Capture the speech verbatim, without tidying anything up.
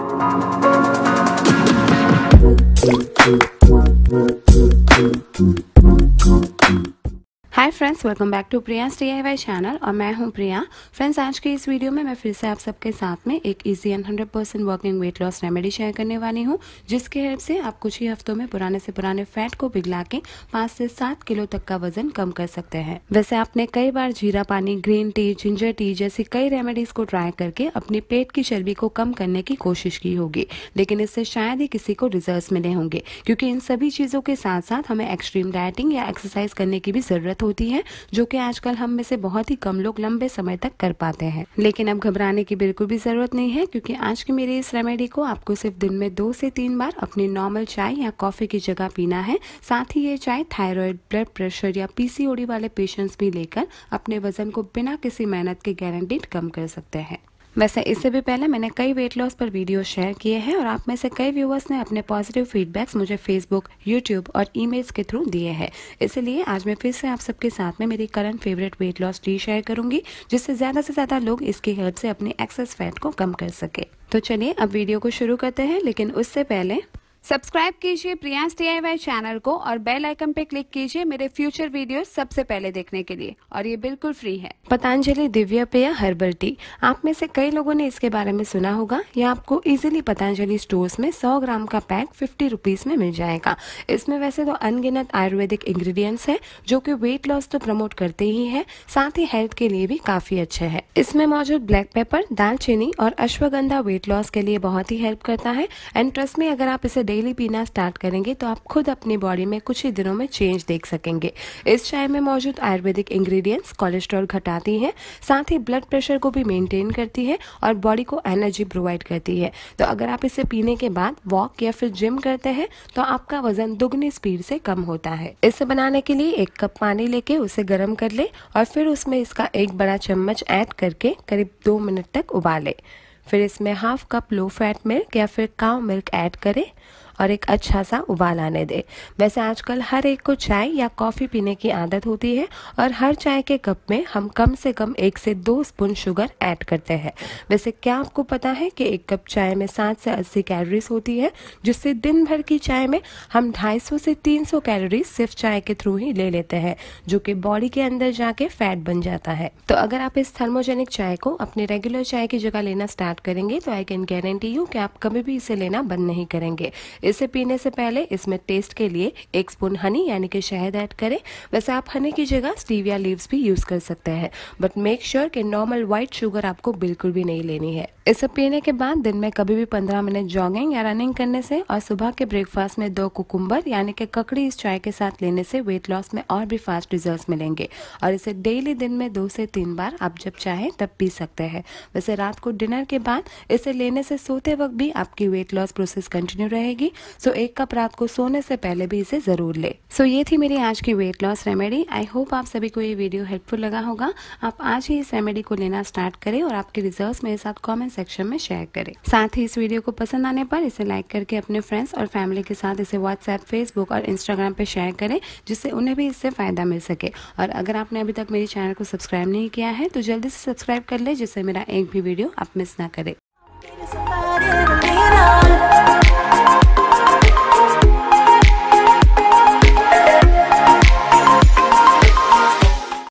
Hi friends, welcome back to Priya's D I Y channel और मैं हूं प्रिया। फ्रेंड्स, आज के इस वीडियो में मैं फिर से आप सबके साथ में एक easy and hundred percent working weight loss remedy share करने वाली हूं, जिसके हेल्प से आप कुछ ही हफ्तों में पुराने से पुराने फैट को पिघला के पाँच से सात किलो तक का वजन कम कर सकते हैं। वैसे आपने कई बार जीरा पानी, ग्रीन टी, जिंजर टी जैसी कई रेमेडीज को ट्राई करके अपने पेट की चर्बी को कम करने की कोशिश की होगी, लेकिन इससे शायद ही किसी को रिजल्ट्स मिले होंगे, क्योंकि इन सभी चीजों के साथ साथ हमें एक्सट्रीम डाइटिंग या एक्सरसाइज करने की भी जरूरत होती है, जो कि आजकल हम में से बहुत ही कम लोग लंबे समय तक कर पाते हैं। लेकिन अब घबराने की बिल्कुल भी जरूरत नहीं है, क्योंकि आज की मेरी इस रेमेडी को आपको सिर्फ दिन में दो से तीन बार अपनी नॉर्मल चाय या कॉफी की जगह पीना है। साथ ही ये चाय थायराइड, ब्लड प्रेशर या पीसीओडी वाले पेशेंट्स भी लेकर अपने वजन को बिना किसी मेहनत के गारंटीड कम कर सकते हैं। वैसे इससे भी पहले मैंने कई वेट लॉस पर वीडियो शेयर किए हैं और आप में से कई व्यूअर्स ने अपने पॉजिटिव फीडबैक्स मुझे फेसबुक, यूट्यूब और ईमेल्स के थ्रू दिए हैं। इसलिए आज मैं फिर से आप सबके साथ में मेरी current favourite weight loss tea share करूंगी, जिससे ज़्यादा से ज़्यादा लोग इसकी हेल्प से अपने एक्सेस फैट को कम कर सके। तो चलिए अब वीडियो को शुरू करते हैं, लेकिन उससे पहले सब्सक्राइब कीजिए Priya's D I Y channel को और बेल आइकन पे क्लिक कीजिए मेरे फ्यूचर वीडियो सबसे पहले देखने के लिए, और ये बिल्कुल फ्री है। पतंजलि दिव्य पेय हर्बल टी, आप में से कई लोगों ने इसके बारे में सुना होगा। यह आपको इजीली पतंजलि स्टोर्स में सौ ग्राम का पैक फिफ्टी रुपीज में मिल जाएगा। इसमें वैसे तो अनगिनत आयुर्वेदिक इंग्रेडिएंट्स है, जो कि वेट लॉस तो प्रमोट करते ही है, साथ ही हेल्थ के लिए भी काफी अच्छे है। इसमें मौजूद ब्लैक पेपर, दालचीनी और अश्वगंधा वेट लॉस के लिए बहुत ही हेल्प करता है। एंड ट्रस्ट में, अगर आप इसे डेली पीना स्टार्ट करेंगे तो आप खुद अपनी बॉडी में कुछ ही दिनों में चेंज देख सकेंगे। इस चाय में मौजूद आयुर्वेदिक इंग्रेडिएंट्स कोलेस्ट्रॉल घटाती है, साथ ही ब्लड प्रेशर को भी मेंटेन करती है और बॉडी को एनर्जी प्रोवाइड करती है। तो अगर आप इसे पीने के बाद वॉक या फिर जिम करते हैं तो आपका वजन दुगनी स्पीड से कम होता है। इसे बनाने के लिए एक कप पानी लेके उसे गर्म कर ले और फिर उसमें इसका एक बड़ा चम्मच ऐड करके करीब दो मिनट तक उबाले। फिर इसमें half cup low fat milk या फिर काउ मिल्क ऐड करें और एक अच्छा सा उबाल आने दे। वैसे आजकल हर एक को चाय या कॉफ़ी पीने की आदत होती है और हर चाय के कप में हम कम से कम एक से दो स्पून शुगर ऐड करते हैं। वैसे क्या आपको पता है कि एक कप चाय में साठ से अस्सी कैलोरीज होती है, जिससे दिन भर की चाय में हम दो सौ पचास से तीन सौ कैलोरीज सिर्फ चाय के थ्रू ही ले लेते हैं, जो कि बॉडी के अंदर जाके फैट बन जाता है। तो अगर आप इस थर्मोजेनिक चाय को अपनी रेगुलर चाय की जगह लेना स्टार्ट करेंगे तो आई कैन गारंटी यू कि आप कभी भी इसे लेना बंद नहीं करेंगे। इसे पीने से पहले इसमें टेस्ट के लिए एक स्पून हनी यानी कि शहद ऐड करें। वैसे आप हनी की जगह स्टीविया लीव्स भी यूज कर सकते हैं, बट मेक श्योर कि नॉर्मल व्हाइट शुगर आपको बिल्कुल भी नहीं लेनी है। इसे पीने के बाद दिन में कभी भी पंद्रह मिनट जॉगिंग या रनिंग करने से और सुबह के ब्रेकफास्ट में दो कुकुम्बर यानी कि ककड़ी इस चाय के साथ लेने से वेट लॉस में और भी फास्ट रिजल्ट्स मिलेंगे। और इसे डेली दिन में दो से तीन बार आप जब चाहें तब पी सकते हैं। वैसे रात को डिनर के बाद इसे लेने से सोते वक्त भी आपकी वेट लॉस प्रोसेस कंटिन्यू रहेगी। सो एक कप रात को सोने से पहले भी इसे जरूर ले। सो ये थी मेरी आज की weight loss remedy. I hope आप सभी को ये वीडियो हेल्पफुल लगा होगा। आप आज ही इस रेमेडी को लेना स्टार्ट करें और आपके रिजल्ट्स मेरे साथ कमेंट सेक्शन में शेयर करें। साथ ही इस वीडियो को पसंद आने पर इसे लाइक करके अपने फ्रेंड्स और फैमिली के साथ इसे व्हाट्सएप, फेसबुक और इंस्टाग्राम पे शेयर करें, जिससे उन्हें भी इससे फायदा मिल सके। और अगर आपने अभी तक मेरे चैनल को सब्सक्राइब नहीं किया है तो जल्दी से सब्सक्राइब कर ले, जिससे मेरा एक भी वीडियो आप मिस ना करें।